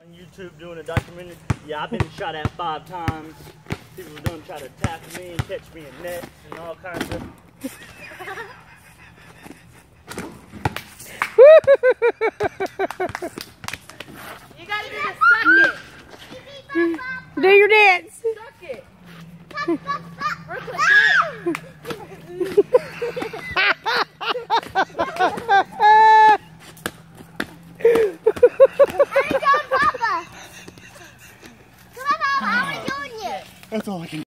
On YouTube doing a documentary. Yeah, I've been shot at 5 times. People done try to tackle me and catch me in nets and all kinds of. You gotta do the suck it. Do your dance. Suck it. Brooklyn, do it. Papa. Come on, Papa. How are you doing it? That's all I can do.